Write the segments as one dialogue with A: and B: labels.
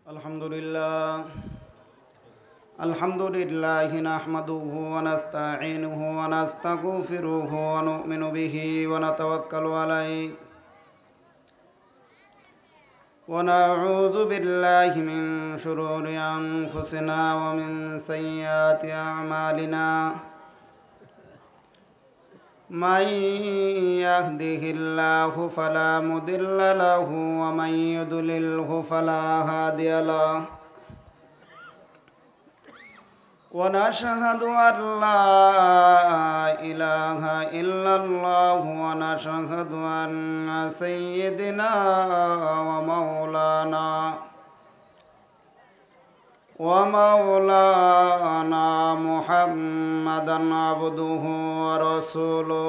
A: الحمد لله نحمده ونستعينه ونستغفره ونؤمن به ونتوكل عليه ونعوذ بالله من شرور أنفسنا ومن سيئات أعمالنا من يهده الله فلا مضل له ومن يضلله فلا هادي له ونشهد أن لا إله إلا الله ونشهد أن سيدنا ومولانا محمدا عبده ورسوله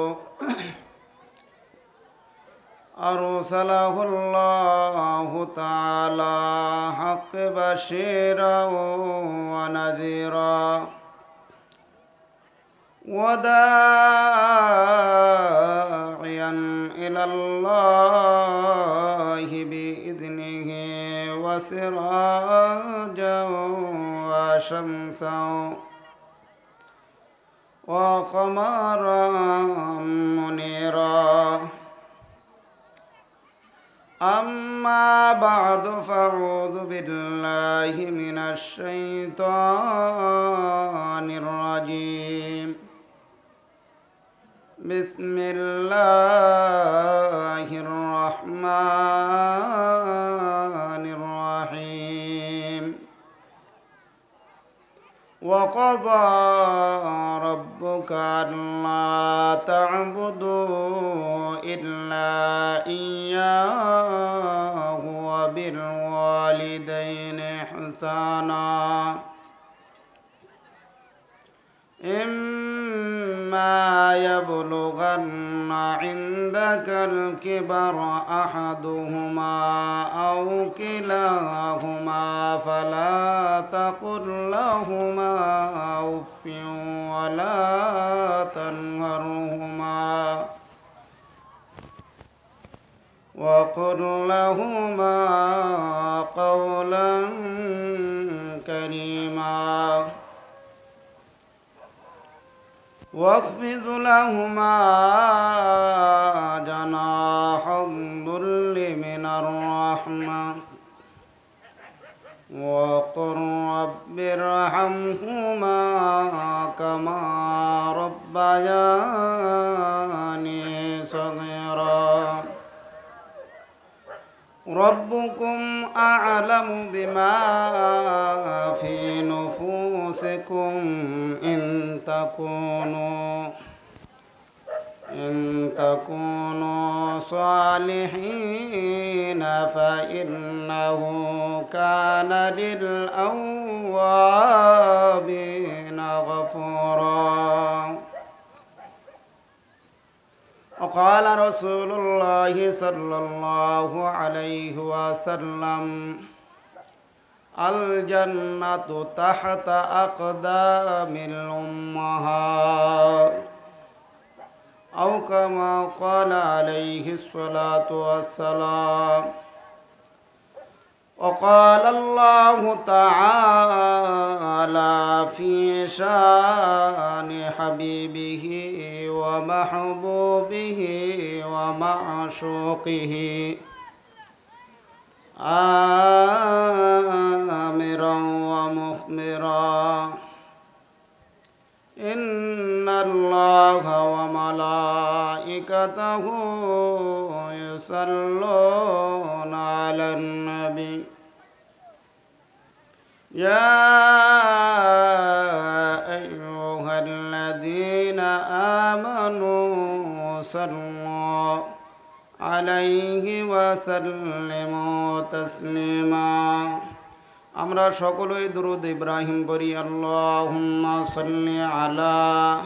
A: أرسله الله تعالى حق بشيرا ونذيرا وداعيا إلى الله بإذنه وسراجا وشمسا وقمرا منيرا أما بعد فأعوذ بالله من الشيطان الرجيم بسم الله الرحمن الرحيم وقضى ربك ألا تعبدوا إلا إياه وبالوالدين إحسانا إما يبلغن عندك الكبر أحدهما أو كلاهما فلا تقل لهما أف ولا تنهرهما وقل لهما قولا كريما واخفض لهما جناح الذل من الرحمة وقل رب ارحمهما كما ربياني صغيرا ربكم أعلم بما في نفوسكم إن تكونوا صالحين فإنه كان للأوابين غفورا وقال رسول الله صلى الله عليه وسلم الجنة تحت أقدام الأمهات أو كما قال عليه الصلاة والسلام وقال الله تعالى في شان حبيبه ومحبوبه ومعشوقه آمرا ومخبرا إن الله وملائكته يصلون على النبي يا أيها الذين آمنوا صلوا عليه وسلموا تسليما আমরা সকলেই দরুদ ইব্রাহিম পড়ি আল্লাহুম্মা সাল্লি আলা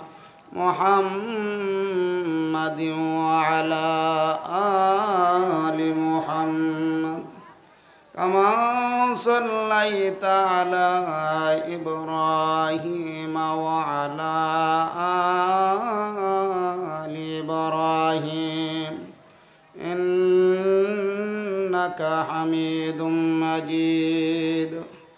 A: মুহাম্মাদিন ওয়া আলা আলি মুহাম্মাদ কামা সাল্লাইতা আলা ইব্রাহিম ওয়া আলা আলি ইব্রাহিম إنك حميد مجيد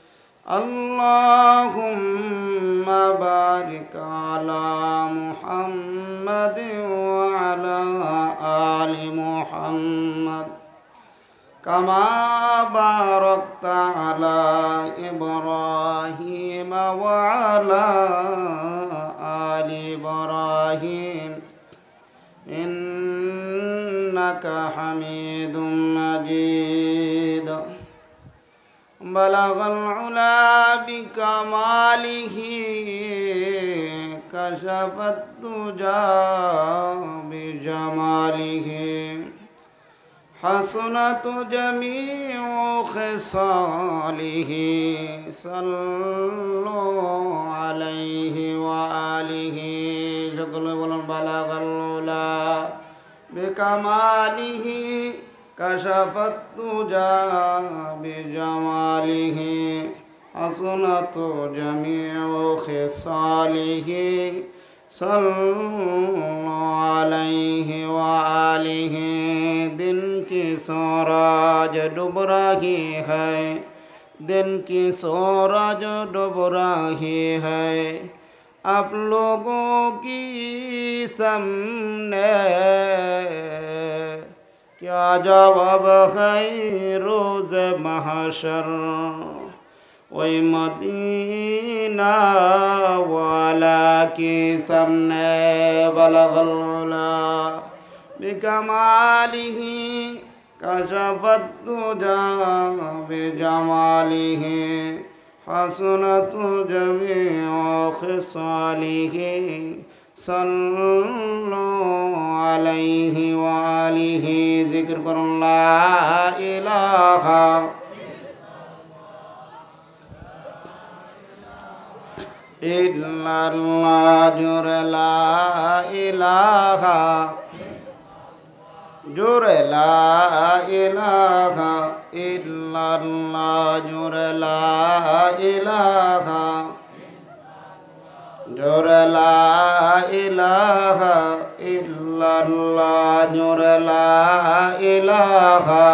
A: اللهم بارك على محمد وعلى آل محمد كما باركت على إبراهيم وعلى آل إبراهيم إنك حميد مجيد بلغ العلا بكماله كشف الدجى بجماله حسنت جميع خصاله صلوا عليه وآله شكل بلغ العلا بكماله كشف الدجى بجماله حسنت جميع خصاله صلوا عليه وآله दिन की सूरज डूब रही है दिन की सूरज डूब रही है आप लोगों की सामने क्या जवाब है रोज़ महशर वही मदीना वाला के सामने बलगला बिकमालिही कशफत दुजा बिजमालिही हसनत जमीउ खिसालिही सल्लु अलैहि व आलिहि जिक्र करो ला इलाहा इल्लल्लाह जुर ला इलाहा जुर ला इलाहा इल्लल्लाह जुर ला इलाहा जुर ला इलाहा इल्लल्लाह जुर ला इलाहा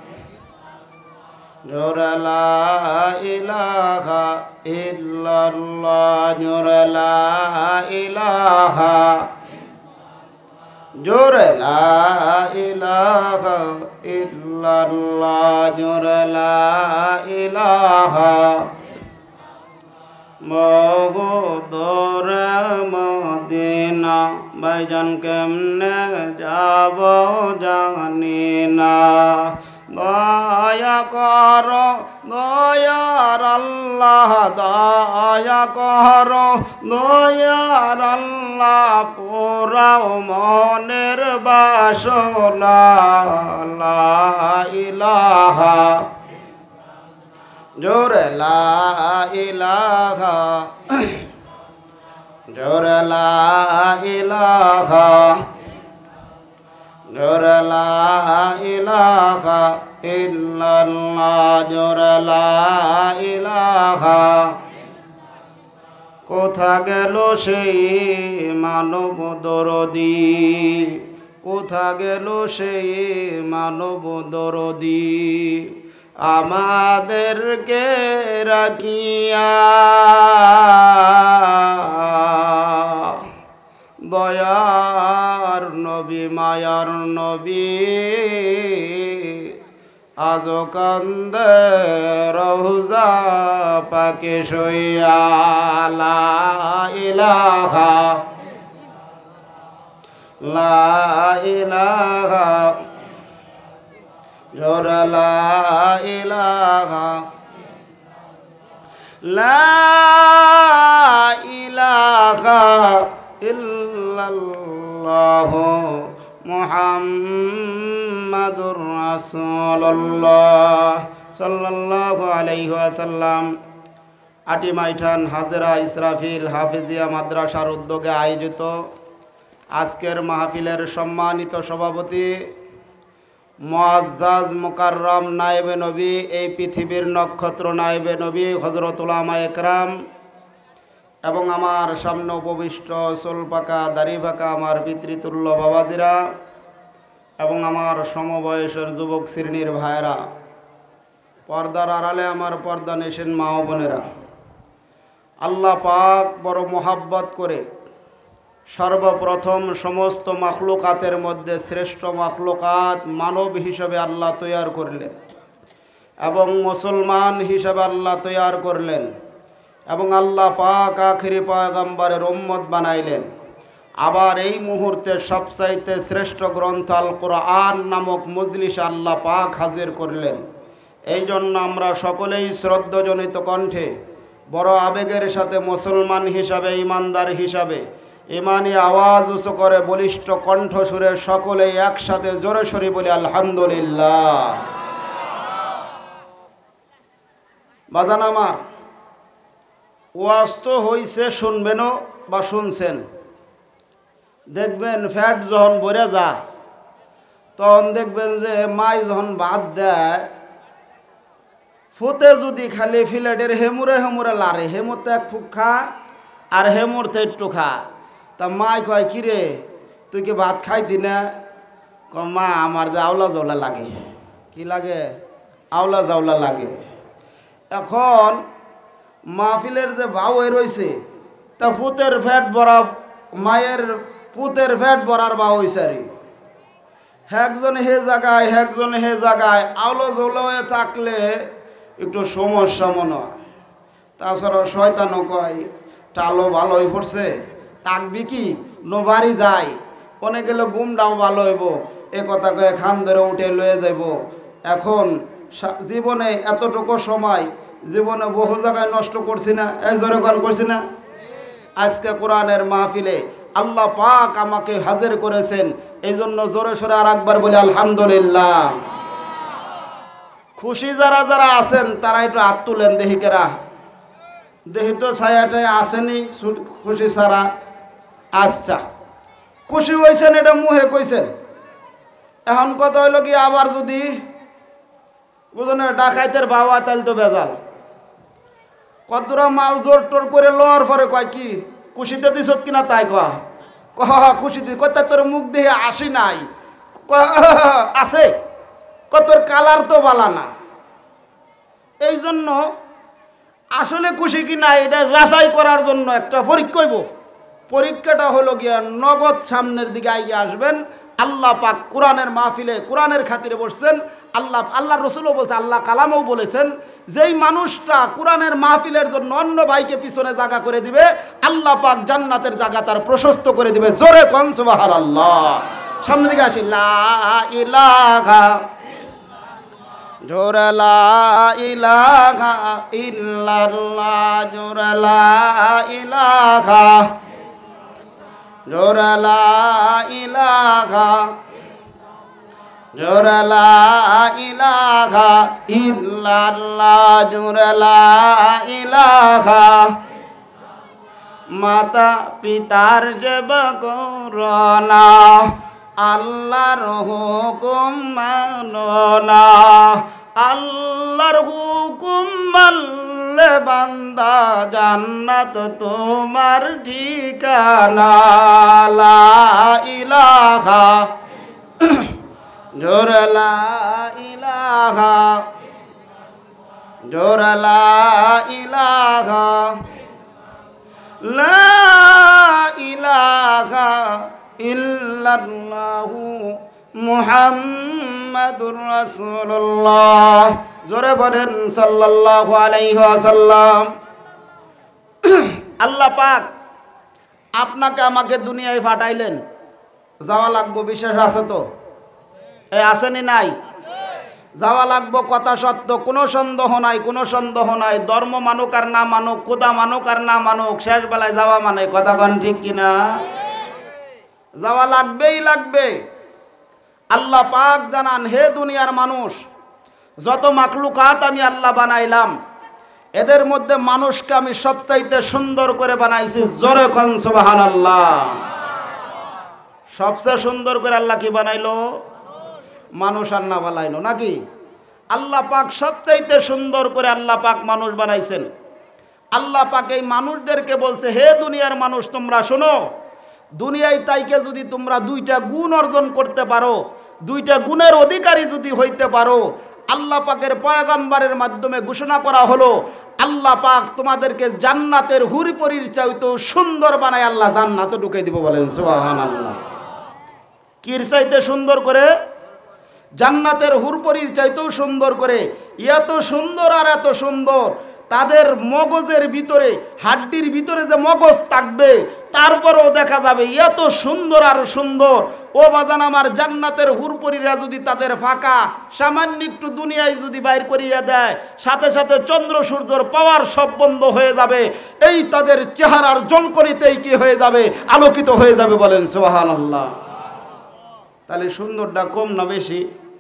A: जुर ला इलाहा इल्लल्लाह जुर ला इलाहा जुर ला इलाहा इल्लल्लाह जुर ला इलाहा बहुदूर मदीना भाईजान केमने जाबो जानी ना दया करो दयार अल्लाह दया करो दयार अल्लाह पुराओ मनेर बासना ला इलाहा जोर ला इलाहा जोर ला इलाहा जोर ला इलाहा इल्लल्लाह जोर ला इलाहा कोथा गेलो সেই মানব দরদি কোথা গেল সেই মানব দরদি আমাদেরকে রাখিয়া দয়ার নবী মায়ার নবী আজো কান্দে রওজা পাকে শুইয়া লা ইলাহা লা ইলাহা जोर ला इलाहा ला इलाहा इल्लल्लाह मुहम्मदुर रासूलुल्लाह सल्लल्लाहु अलैहि वसल्लम आटिमाइठान हाजरा इस्राफिल हाफिजिया माद्रासार उद्योगे आयोजित आजकेर माहफिलेर सम्मानित सभापति मुआज्जाज मुकार्रम नायबे नबी এই পৃথিবীর নক্ষত্র নায়েবে নবী হযরত উলামা একরাম এবং আমার সামনে উপবিষ্ট চুল পাকা দাড়ি পাকা আমার পিতৃতুল্য বাবাজিরা এবং আমার সমবয়সের যুবক শ্রেণীর ভাইরা, পর্দার আড়ালে আমার পর্দা নেশেন মা ও বোনেরা, আল্লাহ পাক বড় মোহাব্বত করে সর্বপ্রথম সমস্ত মাখলুকাতের মধ্যে শ্রেষ্ঠ মাখলুকাত মানব হিসেবে আল্লাহ তৈয়ার করলেন এবং মুসলমান হিসেবে আল্লাহ তৈয়ার করলেন এবং আল্লাহ পাক আখিরি পয়গম্বরের উম্মত বানাইলেন। আবার এই মুহূর্তে সবচাইতে শ্রেষ্ঠ গ্রন্থ আল কোরআন নামক মজলিস আল্লাহ পাক হাজির করলেন। এই জন্য আমরা সকলেই শ্রদ্ধাজনিত কণ্ঠে বড় আবেগের সাথে মুসলমান হিসাবে, ইমানদার হিসাবে ইমানি আওয়াজ উঁচু করে বলিষ্ঠ কণ্ঠ সুরে সকলেই একসাথে জোরে সরি বলি আলহামদুলিল্লাহ। বাজান আমার, ওয়াজ তো হইছে, শুনবেনও বা শুনছেন। দেখবেন ফ্যাট যখন ভরে যা তখন দেখবেন যে মাই যখন ভাত দেয় ফুতে যদি খালি ফিলেটের হেমুরে হেমুরে লারে, হেমুরতে এক ফুক খা আর হেমুরতে একটু খা। তা মাই কয়, কিরে তুই কি ভাত খাইতি না? মা আমার যে আওলা জাওলা লাগে। কি লাগে? আওলা জাওলা লাগে। এখন মাহফিলের যে ভাও রয়েছে তা ফুতের ফ্যাট ভরা, মায়ের পুতের ফ্যাট ভরার ভাও হয়েছে আর একজন হে জায়গায় একজন হে জায়গায় আওলা জৌলা হয়ে থাকলে একটু সমস্যা মনে হয়। তাছাড়া শয়তানও কয় টালো ভালো হয়ে পড়ছে, তাকবি কি নোবারি যায় অনে গেলে গুমটাও ভালো হইব, এ কথা কয়ে খান ধরে উঠে লয়ে যাইব। এখন জীবনে এতটুকু সময় জীবনে বহু জায়গায় নষ্ট করছি না, এই জোরে গান করছি না। আজকে কোরআনের মাহফিলে আল্লাহ পাক আমাকে হাজির করেছেন, এই জন্য জোরে সোরে আর একবার বলি আলহামদুলিল্লাহ। খুশি যারা যারা আছেন তারা একটু হাত তুলেন দেহিকেরা। দেহি তো ছায়াটায় আসেনি খুশি ছাড়া। আচ্ছা, খুশি হয়েছেন, এটা মুহে কইছেন। এখন কথা হইল কি, আবার যদি বুঝলেন ডাকাইতের বাবা তাইলে তো বেজাল। কতটা মাল জোর টোর করে লওয়ার পরে কয় কি খুশিতে দিস কিনা, তাই কহ খুশিতে কত তোর মুখ দেখে আসি নাই আছে, কতর কালার তো বালা না। এই জন্য আসলে খুশি কিনা এটা যাচাই করার জন্য একটা পরীক্ষা হইব। পরীক্ষাটা হলো গিয়া নগদ সামনের দিকে আইয়ে আসবেন। আল্লাহ পাক কোরআনের মাহফিলে কোরআনের খাতিরে বসছেন। আল্লাহ রসুলও বলছে, আল্লাহ কালামও বলেছেন, যেই মানুষটা কোরআনের মাহফিলের জন্য অন্য ভাইকে পিছনে জায়গা করে দিবে আল্লাহ পাক জান্নাতের জায়গা তার প্রশস্ত করে দিবে। জোরে কোন সুবহানাল্লাহ। সামনের দিকে আসি। লা ইলাহা, জোরে লা ইলাহা ইল্লাল্লাহ, জোরে লা ইলাহা, জোরে লা ইলাহা, জোরে লা ইলাহা ইল্লাল্লাহ, জোরে লা ইলাহা। মাতা পিতার সেবা করো না, আল্লাহর হুকুম মানো না। আল্লাহর হুকুম মানলে বান্দা জান্নাত তোমার ঠিকানা। লা ইলাহা, জোরে লা ইলাহা, জোরে লা ইলাহা, লা ইলাহা ইল্লাল্লাহু মুহাম্মাদুর রাসূলুল্লাহ। জোরে বলেন সাল্লাল্লাহু আলাইহি ওয়াসাল্লাম। আল্লাহ পাক আপনাকে আমাকে দুনিয়ায় পাঠাইলেন, যাওয়া লাগবো, বিশ্বাস আছে তো? এই আসেনি নাই? যাওয়া লাগবো, কথা সত্য, কোনো সন্দেহ নাই, কোনো সন্দেহ নাই। ধর্ম মানুক আর না মানুক, খোদা মানুক আর না মানুক, শেষ বেলায় যাওয়া মানে, কথা কন ঠিক কিনা? যাওয়া লাগবেই লাগবে। আল্লাহ পাক জানান, হে দুনিয়ার মানুষ, যত মাখলুকাত আমি আল্লাহ বানাইলাম এদের মধ্যে মানুষকে আমি সবচাইতে সুন্দর করে বানাইছি। জোরে কোন সুবহানাল্লাহ। সবচেয়ে সুন্দর করে আল্লাহ কি বানাইলো? মানুষ আর না বানাইলো নাকি? আল্লাহ পাক সবচাইতে সুন্দর করে আল্লাহ পাক মানুষ বানাইছেন। আল্লাহ পাক এই মানুষদেরকে বলছে, হে দুনিয়ার মানুষ তোমরা শোনো, দুনিয়ায় তাইকে যদি তোমরা দুইটা গুণ অর্জন করতে পারো, দুইটা গুণের অধিকারী যদি হইতে পারো, আল্লাহ পাকের পয়গম্বরের মাধ্যমে ঘোষণা করা হলো আল্লাহ পাক তোমাদেরকে জান্নাতের হুরপরির চাইতেও সুন্দর বানায় আল্লাহ জান্নাতে ঢুকে দিব। বলেন সুবহানাল্লাহ। কির চাইতে সুন্দর করে? জান্নাতের হুরপরির চাইতেও সুন্দর করে। এত সুন্দর আর এত সুন্দর, তাদের মগজের ভিতরে, হাড্ডির ভিতরে যে মগজ থাকবে তারপরেও দেখা যাবে এত সুন্দর আর সুন্দর। ও বাজান আমার, জান্নাতের হুরপরিরা যদি তাদের ফাঁকা সামান্য একটু দুনিয়ায় যদি বাইর করিয়া দেয়, সাথে সাথে চন্দ্র সূর্যর পাওয়ার সব বন্ধ হয়ে যাবে। এই তাদের চেহারার জলকরিতেই কি হয়ে যাবে? আলোকিত হয়ে যাবে। বলেন সুবহানাল্লাহ। তাহলে সুন্দরটা কম না বেশি?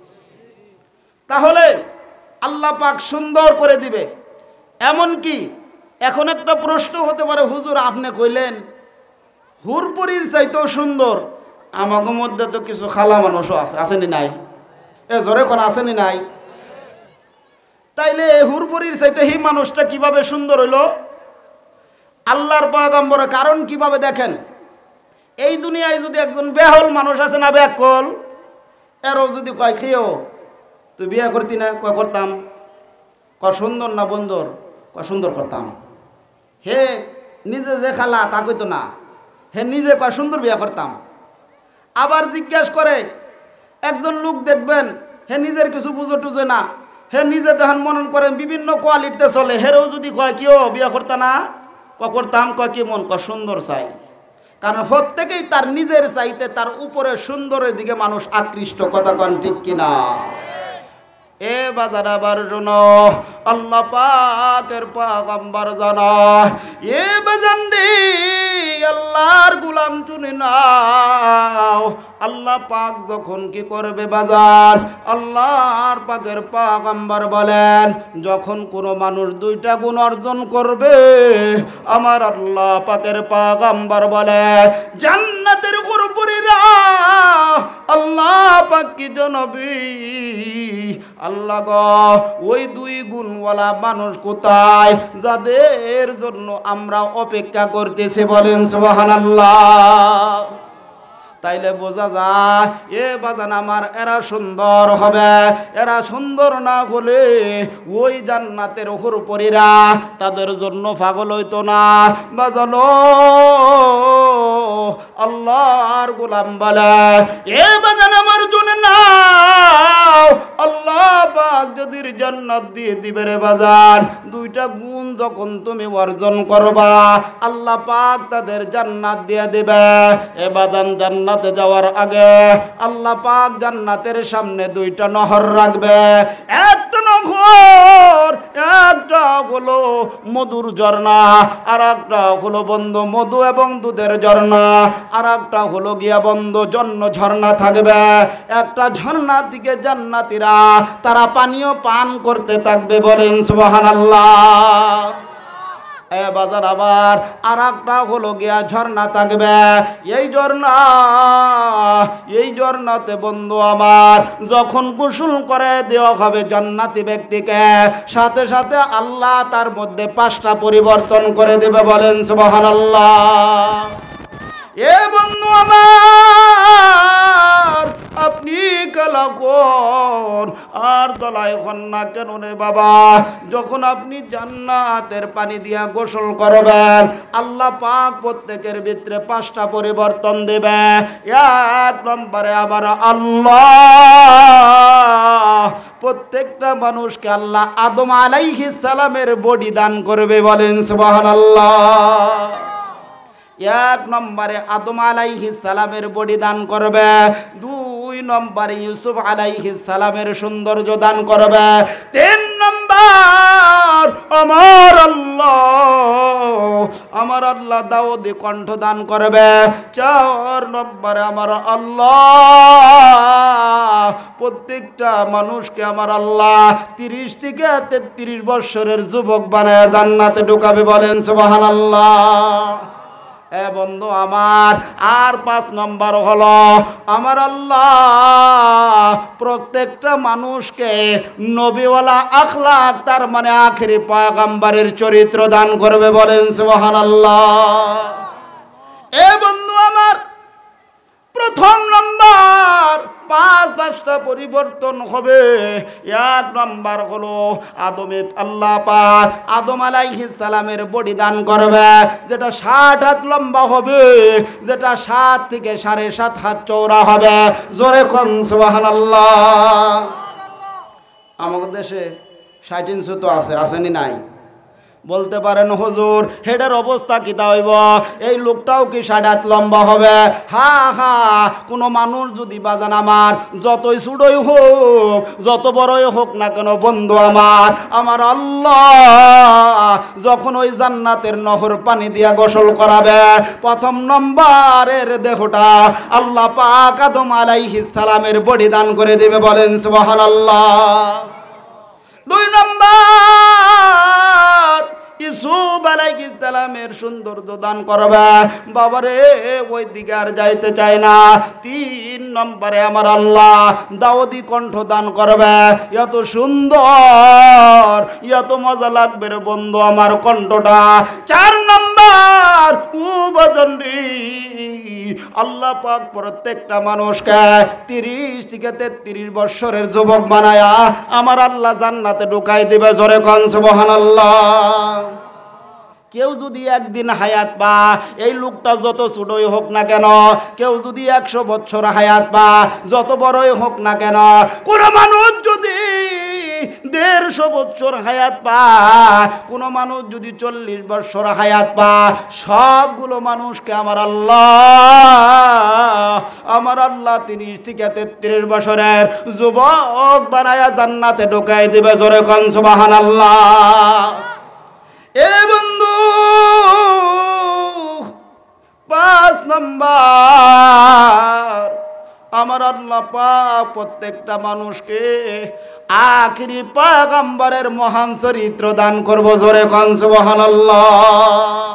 A: তাহলে আল্লাহ পাক সুন্দর করে দিবে। এমনকি এখন একটা প্রশ্ন হতে পারে, হুজুর আপনি কইলেন হুরপরির চাইতেও সুন্দর, আমাদের মধ্যে তো কিছু খালা মানুষও আছে, আসেনি নাই? এ জোরে কোন আসেনি নাই? তাইলে হুরপরির চাইতে এই মানুষটা কিভাবে সুন্দর হইল? আল্লাহর পয়গম্বরের কারণ কিভাবে দেখেন। এই দুনিয়ায় যদি একজন বেহল মানুষ আছে না, ব্যাকল, এরও যদি কয় খেয়েও তুই বিয়ে করতি না, কয় করতাম। কয় সুন্দর না বন্দর, কয় সুন্দর করতাম। হে নিজে যে খালা তা কইতো না, হে নিজে কয় সুন্দর বিয়ে করতাম। আবার জিজ্ঞেস করে একজন লোক দেখবেন হে নিজের কিছু বুঝো টুঝে না, হে নিজে তখন মনন করেন বিভিন্ন কোয়ালিটিতে চলে, হেরেও যদি কয় কেউ বিয়ে করতা না, করতাম, কয় কি মন, কয় সুন্দর চাই। কারণ প্রত্যেকেই তার নিজের চাইতে তার উপরে সুন্দরের দিকে মানুষ আকৃষ্ট। কথা কন ঠিক কিনা? এ বাজার আবার শোনো, আল্লাহ পাকের পয়গম্বর জানা, এ বাজান রে আল্লাহর গোলাম শুনে নাও। আল্লাহ পাক যখন কি করবে বাজার, আল্লাহর পাকের পয়গম্বর বলেন যখন কোনো মানুষ দুইটা গুণ অর্জন করবে, আমার আল্লাহ পাকের পয়গম্বর বলে জান্নাতের হুরপরিরা আল্লাহ পাক কি জানবি, আল্লাহ গো ওই দুই গুণওয়ালা মানুষ কোথায় যাদের জন্য আমরা অপেক্ষা করতেছি। বলেন সুবহানাল্লাহ। তাইলে বোঝা যায় এ বাজান আমার, এরা সুন্দর হবে। এরা সুন্দর না হলে ওই জান্নাতের হুরপরিরা তাদের জন্য পাগল হইতো না। বাজানো আল্লাহর গোলাম বলে এ বাজান আমার জন্য নাও, আল্লাহ পাক যদি জান্নাত দিয়ে দিবে রে বাজান। দুইটা গুণ যখন তুমি অর্জন করবা, আল্লাহ পাক তাদের জান্নাত দিয়ে দিবে। এ বাজান জান্নাতে যাওয়ার আগে আল্লাহ পাক জান্নাতের সামনে দুইটা নহর রাখবে। একটা নহর, একটা হলো মধুর ঝর্ণা, আর একটা হলো বন্ধ মধু এবং দুধের ঝর্ণা, আর একটা হলো গিয়া বন্ধ জন্য ঝর্ণা থাকবে। একটা ঝর্ণার দিকে জান্নাতীরা তারা পানীয় পান করতে থাকবে। বলেন সুবহানাল্লাহ। এ বাজার আবার আর একটা হলো গিয়া ঝর্ণা থাকবে। এই ঝর্ণাতে বন্ধু আমার যখন গোসল করে দেওয়া হবে জান্নাতি ব্যক্তিকে, সাথে সাথে আল্লাহ তার মধ্যে 5টা পরিবর্তন করে দেবে। বলেন সুবহানাল্লাহ। এ বন্ধু আমার, আপনি কালা কোন আর তলায় হন না কেন রে বাবা? যখন আপনি জান্নাতের পানি দিয়া গোসল করবেন, আল্লাহ পাক প্রত্যেকের ভিতরে 5টা পরিবর্তন দেবে। 1 নম্বরে আবার আল্লাহ প্রত্যেকটা মানুষকে আল্লাহ আদম আলাইহিস সালামের বডি দান করবে। বলেন সুবহানাল্লাহ। 1 নম্বরে আদম আলাইহিস সালামের বডি দান করবে। 2 নম্বরে ইউসুফ আলাইহিস সালামের সৌন্দর্য দান করবে। 3 নম্বর আমার আল্লাহ দাউদে কণ্ঠ দান করবে। 4 নম্বরে আমার আল্লাহ প্রত্যেকটা মানুষকে আমার আল্লাহ 30 থেকে 33 বছরের যুবক বানায় জান্নাতে ঢুকাবে। বলেন সুবহানাল্লাহ। এ বন্ধু আমার, আর 5 নম্বর হলো আমার আল্লাহ প্রত্যেকটা মানুষকে নবীওয়ালা আখলাক, তার মানে আখেরি পয়গম্বরের চরিত্র দান করবে। বলেন সুবহানাল্লাহ। এ বন্ধু আমার, প্রথম নাম্বার 5টা পরিবর্তন হবে। 1 নাম্বার হলো আল্লাহ পাক আদম আলাইহিস সালামের বডি দান করবে, যেটা 60 হাত লম্বা হবে, যেটা 7 থেকে 7.5 হাত চওড়া হবে। জোরে কোন সুবহানাল্লাহ। আমাদের দেশে 60 ইঞ্চি তো আসেনি নাই। বলতে পারেন হুজুর হেডের অবস্থা কি তা হইব, এই লোকটাও কি 60 হাত লম্বা হবে? হা কোনো মানুষ যদি বাজান আমার যতই ছোটই হোক যত বড়ই হোক না কেন বন্ধু আমার আল্লাহ যখন ওই জান্নাতের নহর পানি দিয়া গোসল করাবে, প্রথম নম্বরের দেহটা আল্লাহ পাক আদম আলাইহিস সালামের বডি দান করে দিবে। বলেন সুবহানাল্লাহ। 2 নম্বর ইউসুফ আলাইহিস সালামের সৌন্দর্য দান করবে। বাবারে ওই দিকে আর যাইতে চায় না। 3 নম্বরে আমার আল্লাহ দাউদি কণ্ঠ দান করবে। এত সুন্দর, এত মজা লাগবে রে বন্ধু আমার কণ্ঠটা। 4 নম্বর আল্লাহ পাক প্রত্যেকটা মানুষকে 30 থেকে 33 বছরের যুবক বানায়া আমার আল্লাহ জান্নাতে ঢুকাই দিবে। জোরে কোন সুবহানাল্লাহ। কেউ যদি একদিন হায়াত পা, এই লোকটা যত ছোটই হোক না কেন, কেউ যদি 100 বছর হায়াত পা, যত বড়ই হোক না কেন, কোন মানুষ যদি 150 বছর হায়াত পা, কোন মানুষ যদি 40 বছর হায়াত পা, সবগুলো মানুষকে আমার আল্লাহ 30 থেকে 33 বছরের যুবক বানায়া জান্নাতে ঢুকাই দিবে। জোরে কোন সুবহানাল্লাহ। এ বন্ধু 5 নম্বর আমার আল্লাহ পাক প্রত্যেকটা মানুষকে আখিরি পয়গম্বরের মহান চরিত্র দান করব। জোরে কোন সুবহানাল্লাহ।